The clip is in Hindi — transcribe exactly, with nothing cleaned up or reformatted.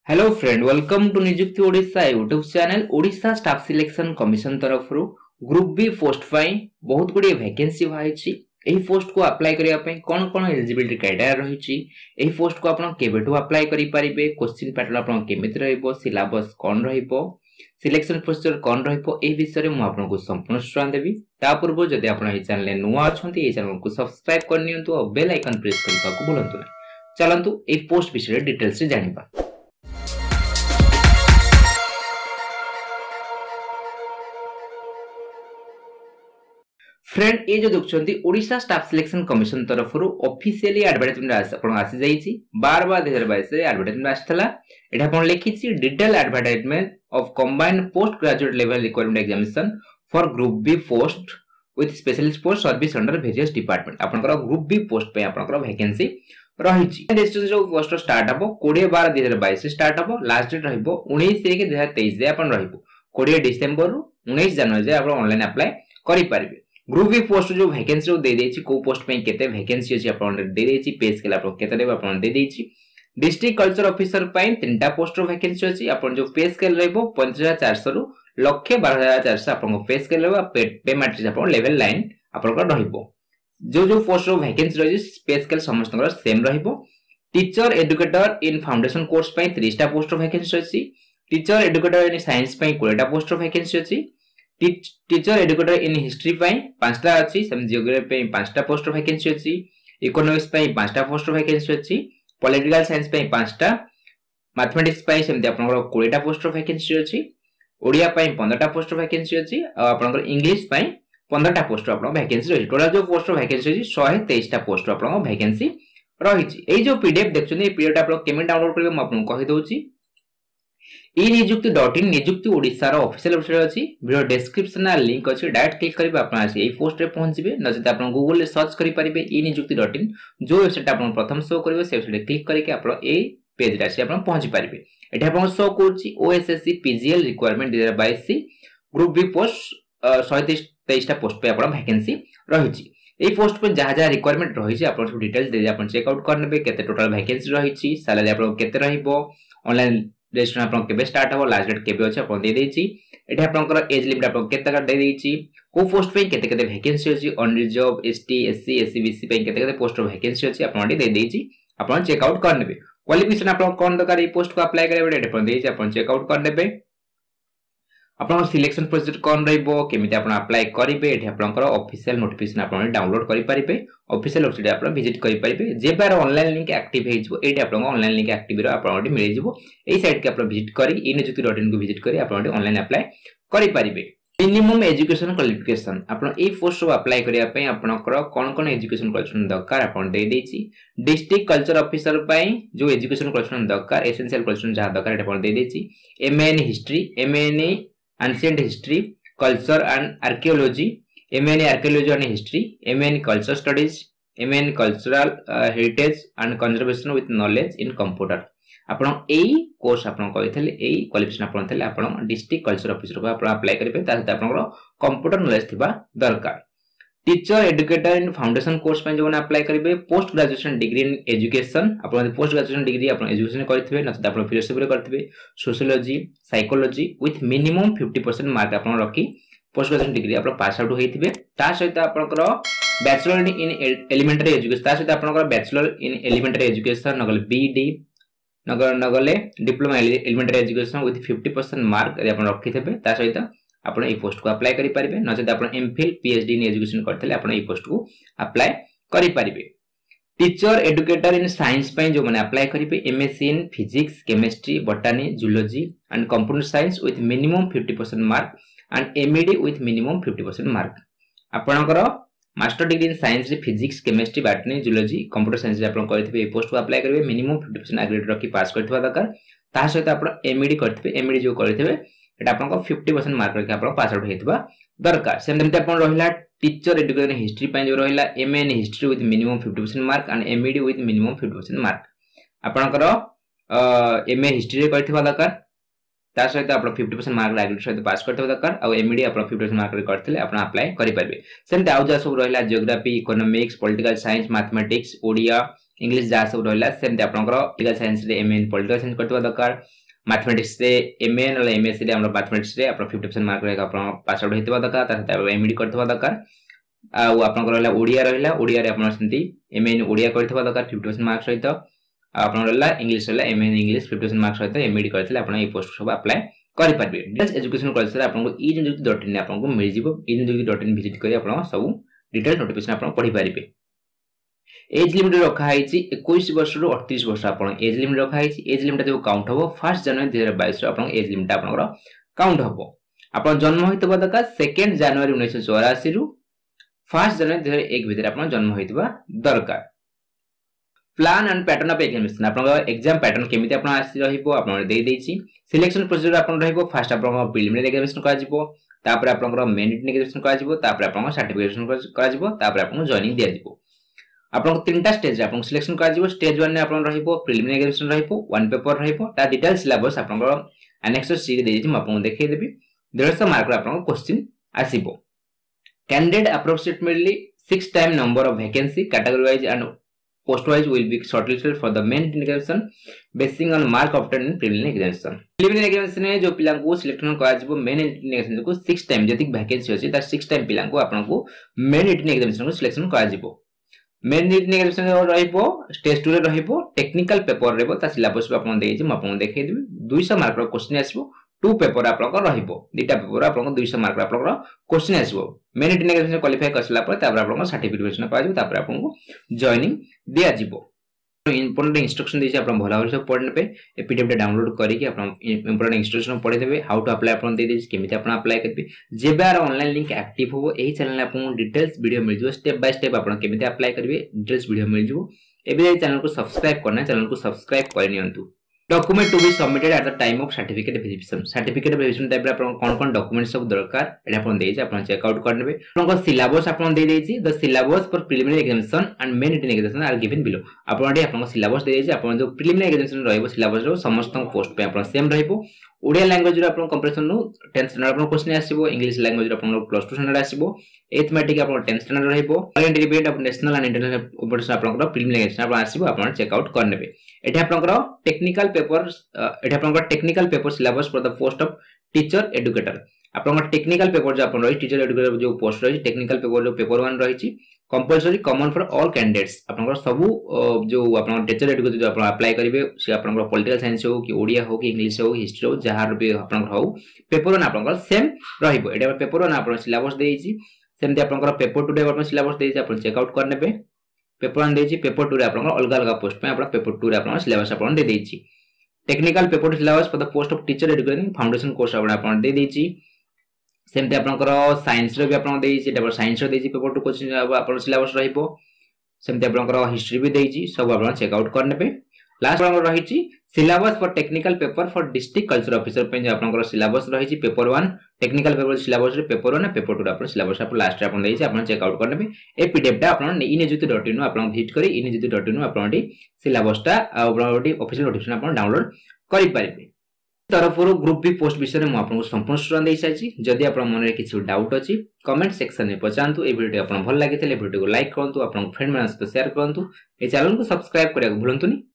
Hello friend, welcome to Nijukti Odisha YouTube channel. Odisha staff selection commission तरफ ग्रुप बी पोस्ट पाई बहुत गुडी वैकेंसी बाहिछि। एही पोस्ट को अप्लाई करिया पई कोन कोन एलिजिबिलिटी क्राइटेरिया रहिछि, एही पोस्ट को आपण केबेटू अप्लाई करि परिबे, क्वेश्चन पैटर्न आपण केमिति रहइबो, सिलेबस कोन रहइबो, सिलेक्शन प्रोसीजर कोन रहइबो, एही विषय में आपन को संपूर्ण सूचना देबी। ता पूर्व जदि आपण एही चैनल नुवा अछंती एही चैनल को सब्सक्राइब कर नियंतु और बेल आइकन प्रेस करबा को भूलंतु नै। चलंतु एही पोस्ट विषय डिटेल्स से जानिबा। फ्रेंड, ये जो देखुछंती ओडिशा स्टाफ सिलेक्शन कमिशन तरफ ऑफिशियली एडवर्टाइजमेंट आपण आसी जाईची बारह बार दो हज़ार बाईस रे एडवर्टाइजमेंट आस्थला। एटा आपण लिखिची detail advertisement of combined post graduate level recruitment examination for group B post with specialist post service under various department. आपनकर ग्रुप बी पोस्ट पे आपनकर वैकेंसी रहिची। रजिस्ट्रेशन जो पोस्ट स्टार्ट हबो बीस बारह दो हज़ार बाईस से स्टार्ट हबो, लास्ट डेट रहइबो उन्नीस एक दो हज़ार तेईस रे आपन रहइबो बीस डिसेंबर रु उन्नीस जनवरी जे आपन ऑनलाइन अप्लाई करि परिबे। ग्रुप बी पोस्ट जो वैकेंसी दे देछि को पोस्ट पे केते वैकेंसी अछि आपन दे देछि, पे स्केल आपन केते देबे आपन दे देछि। डिस्ट्रिक्ट कल्चर ऑफिसर पे तीनटा पोस्ट वैकेंसी अछि। आपन जो पे स्केल रहइबो पैंतीस हज़ार चार सौ रु लाख बारह हज़ार चार सौ आपन पे स्केल रहबा, पे, पे मैट्रिक्स आपन लेवल लाइन आपन को रहइबो। जो जो पोस्ट वैकेंसी रहि पे स्केल समस्त सेम रहइबो। Teacher educator in foundation course पे तीस टा पोस्ट वैकेंसी अछि। टीचर एजुकेटर इन साइंस पे बीस टा पोस्ट वैकेंसी अछि। टीचर एजुकेटर इन हिस्ट्री पे पांचटा अछि। सम जियोग्राफी पे पांचटा पोस्ट वैकेंसी अछि। इकोनॉमिक्स पे पांचटा पोस्ट वैकेंसी अछि। पॉलिटिकल साइंस पे पांचटा, मैथमेटिक्स पे सेमते आपनकर बीस टा पोस्ट वैकेंसी अछि। ओडिया पे पंद्रह टा पोस्ट वैकेंसी अछि और आपनकर इंग्लिश पे पंद्रह टा पोस्ट आपन वैकेंसी रहि। टोटल जो पोस्ट वैकेंसी अछि एक सौ तेईस टा पोस्ट आपन वैकेंसी रहिछि। एई जो पीडीएफ देखछन ए पीडीएफ आपन केमे डाउनलोड करबे म आपन कहि दोछि। ई निजुक्ति डॉट इन निजुक्ति ओडिसा रो ऑफिशियल वेबसाइट अछि। वीडियो डिस्क्रिप्शन ना लिंक अछि, डायरेक्ट क्लिक करबे आपन आसी एई पोस्ट रे पहुंचबे। नजत आपन गूगल रे सर्च करि परिबे ई निजुक्ति डॉट इन, जो वेबसाइट आपन प्रथम शो करबे से वेबसाइट क्लिक करके आपन एई पेज रे आसी आपन पहुंच परिबे। एटा आपन शो करछि ओएसएससी पीजीएल रिक्वायरमेंट दो हज़ार बाईस सी ग्रुप बी पोस्ट एक सौ तेईस टा पोस्ट पे आपन वैकेंसी रहिछि। एई पोस्ट पे जहा जहा रिक्वायरमेंट रहिछि आपन सब डिटेल्स दे आपन चेक आउट करनेबे। केते टोटल वैकेंसी रहिछि, सैलरी आपन केते रहिबो, ऑनलाइन रजिस्ट्रेशन आपन केबे स्टार्ट हो, लास्ट डेट केबे अछि आपन दे देछि। एटा आपनकर एज लिमिट आपन केते का दे देछि, को पोस्ट पे केते केते वैकेंसी अछि, unreserved ST SC SC BC पे केते केते पोस्ट वैकेंसी अछि आपन दे देछि। आपन चेक आउट करनेबे। क्वालिफिकेशन आपन कोन दरकार ए पोस्ट को अप्लाई करबे एटा आपन देछि, आपन चेक आउट करनेबे। आपन सिलेक्शन प्रोसीजर कोन रहइबो, केमिति आपन अप्लाई करिवे, एठी आपनकर ऑफिशियल नोटिफिकेशन आपन डाउनलोड करि परिबे। ऑफिशियल वेबसाइट आपन विजिट करि परिबे। जे बार ऑनलाइन लिंक एक्टिव हे जिवो एठी आपन ऑनलाइन लिंक एक्टिव रो आपन मिलि जिवो। एई साइट के आपन विजिट करि ई निजुक्ति डॉट इन को विजिट करि आपन ऑनलाइन अप्लाई करि परिबे। मिनिमम एजुकेशन क्वालिफिकेशन आपन एई पोस्ट को अप्लाई करिया पई आपनकर कोन कोन एजुकेशन क्वालिफिकेशन दरकार आपन दे देछि। डिस्ट्रिक्ट कल्चर ऑफिसर पई जो एजुकेशन क्वालिफिकेशन दरकार, एसेंशियल क्वालिफिकेशन जहा दरकार एटा आपन दे देछि। MA in history, MA in ancient history, culture and archaeology, M A in archaeology and history, M A in culture studies, M A in cultural uh, heritage and conservation with knowledge in computer। आपण एई कोर्स आपण कहिथले एई क्वालिफिकेशन आपण थले आपण डिस्ट्रिक्ट कल्चर ऑफिसर को आपण अप्लाई करिवे। ताते आपण कंप्यूटर नॉलेज थिबा दरकार। Teacher educator in foundation course पे जोन अप्लाई करिवे। Post graduation degree in education आपण पोस्ट ग्रेजुएशन डिग्री आपण एजुकेशन करथिबे, नत आपण फिलोसफी रे करथिबे, सोशियोलॉजी साइकोलॉजी विथ मिनिमम पचास परसेंट मार्क आपण रखी पोस्ट ग्रेजुएशन डिग्री आपण पास आउट होइथिबे। ता सहित आपनकर बैचलर इन एलिमेंटरी एजुकेशन, ता सहित आपनकर बैचलर इन एलिमेंटरी एजुकेशन नगल बीडी नगर नगले डिप्लोमा एलिमेंटरी एजुकेशन विथ पचास परसेंट मार्क यदि आपण रखिथिबे, ता सहित आपण ए पोस्ट को अप्लाई करि परिबे। नचेत आपण एमफिल पीएचडी इन एजुकेशन करथले आपण ए पोस्ट को अप्लाई करि परिबे। टीचर एजुकेटर इन साइंस पे जो माने अप्लाई करिबे MSc in physics chemistry botany zoology and computer science with minimum पचास percent mark and MEd with minimum पचास परसेंट मार्क। आपनकर मास्टर डिग्री इन साइंस रे physics chemistry botany zoology computer science रे आपण करथिबे ए पोस्ट को अप्लाई करिबे। मिनिमम पचास परसेंट ग्रेड रखि पास करथिबा दरकार। ता सहित आपण एमईडी करथिबे, एमईडी जो करथिबे एटा आपन को पचास परसेंट मार्क रखि आपन पास आउट हेतबा दरकार। सेमते आपन रहिला टीचर एजुकेशन हिस्ट्री पे जो रहिला MA in history with minimum पचास percent mark and MEd with minimum पचास परसेंट मार्क। आपनकर एमए हिस्ट्री रे करथिबा दरकार। ता सहित आपन पचास परसेंट मार्क ग्रेड सहित पास करथिबा दरकार। आ एमईडी आपन पचास परसेंट मार्क रे करथिले आपन अप्लाई करि परबे। सेमते आउ जा सब रहिला geography, economics, political science, mathematics, Odia, English जहाँ सब रहा सेमती आपंकर पॉलिटिकल साइंस रे एमए इन पॉलिटिकल साइंस करथिबा दरकार मैथमेटिक्स रे एमए न एमएससी रे हमर मैथमेटिक्स रे अपन फिफ्टी परसेंट मार्क रे अपन पास आउट हेतिबा दरकार ता सहित एमडी करथिबा दरकार आ आपनकर रहला ओडिया रहला ओडिया रे अपन सेमती एमए इन ओडिया करथिबा दरकार फिफ्टी परसेंट मार्क सहित आपन रहला इंग्लिश रहला MA in English fifty percent mark सहित एमडी करथिले अपन ए पोस्ट सब अप्लाई करि पारबे डिटेल्स एजुकेशन कल्चर आपन ई नियुक्ति डॉट इन आपन को मिल जिवो ई नियुक्ति डॉट इन विजिट करी आपन सब डिटेल नोटिफिकेशन आपन पढि पारिबे एज लिमिट रखा है इक्कीस वर्ष रु अड़तीस वर्ष आपन एज लिमिट रखा है एज लिमिट जो काउंट हो फर्स्ट जनवरी दो हज़ार बाईस रो आपन एज लिमिट आपन काउंट हो आपन जन्म होइतबा दरकार सेकंड जनवरी उन्नीस सौ चौरासी रु फर्स्ट जनवरी दो हज़ार एक भीतर आपन जन्म होइतबा दरकार plan and pattern of examination आपन एग्जाम पैटर्न केमिति आपन आसी रहिबो आपन दे देछि सिलेक्शन प्रोसीजर आपन रहिबो फर्स्ट आपन प्रिलिमिनरी एग्जामिनेशन करा जिवो तापर आपन मेन रिटन एग्जामिनेशन करा जिवो तापर आपन सर्टिफिकेशन करा जिवो तापर आपन जॉइनिंग दिया जिवो आपन तीनटा स्टेज आपन सिलेक्शन करा जिवो स्टेज वन ने आपन रहिबो प्रिलिमिनरी एग्जामिनेशन रहिबो वन पेपर रहिबो ता डिटेल सिलेबस आपन एनेक्स सी रे देछि म आपन देखै देबी one hundred मार्क आपन क्वेश्चन आसीबो candidate approximately six time number of vacancy category wise and post wise will be shortlisted for the main examination basing on mark obtain in preliminary examination preliminary examination में जो पिला को सिलेक्शन करा जिवो मेन एग्जामिनेशन को six टाइम जति वैकेंसी अछि ता six टाइम पिला को आपन को मेन एग्जामिनेशन को सिलेक्शन करा जिवो मेन रिटन एग्जामिनेशन रहिबो स्टेज टू रे रहिबो टेक्निकल पेपर रहबो ता सिलेबस आपन देइ जे म आपन देखै देबी two hundred मार्क रो क्वेश्चन आसीबो टू पेपर आपन को रहिबो दुटा पेपर आपन को two hundred मार्क आपन को क्वेश्चन आसीबो मेन रिटन एग्जामिनेशन क्वालीफाई करसला पर तापर आपन को सर्टिफिकेशन पा जिवो तापर आपन को जॉइनिंग दिया जिवो इंपोर्टेंट इंस्ट्रक्शन देछि आपन भला भाबे सब पढने पे ए पीडीएफ डाउनलोड करी कि आपन इंपोर्टेंट इंस्ट्रक्शन पढि देबे हाउ टू अप्लाई आपन दे देछि केमिति आपन अप्लाई करबे जेबार ऑनलाइन लिंक एक्टिव हो एही चैनल आपन डिटेल्स वीडियो मिल जिवो स्टेप बाय स्टेप आपन केमिति अप्लाई करबे डिटेल्स वीडियो मिल जिवो एबे चैनल को सब्सक्राइब करना चैनल को सब्सक्राइब कर नियंतु document to be submitted at the time of certificate verification certificate verification type रे आपन कोन कोन डॉक्यूमेंट सब दरकार एटा आपन देइ जे आपन चेक आउट कर नेबे आपन को सिलेबस आपन दे देइ जे the syllabus for preliminary examination and main written examination are given below आपन एटा आपन को सिलेबस दे देइ जे आपन जो प्रिलिमिनरी एग्जामिनेशन रहइबो सिलेबस रो समस्त पोस्ट पे आपन सेम रहइबो ओडिया लैंग्वेज रो आपन कंप्रेशन नो tenth स्टैंडर्ड आपन क्वेश्चन आसीबो इंग्लिश लैंग्वेज रो आपन प्लस टू स्टैंडर्ड आसीबो मैथमेटिक्स आपन tenth स्टैंडर्ड रहइबो ऑल डिबेट आपन नेशनल एंड इंटरनेशनल कंपटीशन आपन को प्रिलिमिनरी एग्जामिनेशन आपन आसीबो आपन चेक आउट कर नेबे एटा आपन को टेक्निकल पेपर एटा आपन को technical paper syllabus for the post of teacher educator आपन को टेक्निकल पेपर जो आपन रही टीचर एजुकेटर जो पोस्ट रही टेक्निकल पेपर जो पेपर वन रही compulsory common for all candidates आपन को सब जो आपन टीचर एजुकेटर जो आपन अप्लाई करिवे से आपन को पॉलिटिकल साइंस हो कि ओडिया हो कि इंग्लिश हो हिस्ट्री हो जहार भी आपन हो पेपर वन आपन को सेम रहिबो एटा पेपर वन आपन सिलेबस देइछि सेमते आपन को पेपर टू डे आपन सिलेबस देइछि आपन चेक आउट कर नेबे पेपर वन देइछि पेपर टू रे आपन को अलग अलग पोस्ट पे आपन पेपर टू रे आपन सिलेबस आपन दे देइछि technical paper syllabus for the post of teacher education foundation course आपन आपन दे देइछि सेमते आपनकर साइंस रे भी आपन देइछि एटा साइंस रे देइछि पेपर टू क्वेश्चन आपन सिलेबस रहिबो सेमते आपनकर हिस्ट्री भी देइछि सब आपन चेक आउट कर नेबे लास्ट आपन रहिछि syllabus for technical paper for district culture officer पे जे आपनकर सिलेबस रहिछि paper one technical paper syllabus रे पेपर वन पेपर टू आपन सिलेबस आपन लास्ट रे आपन देइछि आपन चेक आउट कर नेबे ए पीडीएफ टा आपन इनिजुति डॉट इन आपन विजिट करी इनिजुति डॉट इन आपन सिलेबस टा आपन ऑफिशियल नोटिफिकेशन आपन डाउनलोड करि पारिबे तरफरु ग्रुप बी पोस्ट विषय में आपन संपूर्ण सूचना दे साइछि जदि आपन मन रे किछु डाउट अछि कमेंट सेक्शन में पचांतु ए वीडियो आपन भल लागितले वीडियो को लाइक करंतु आपन फ्रेंड मानस तो शेयर करंतु ए चैनल को सब्सक्राइब करिया भूलंतुनी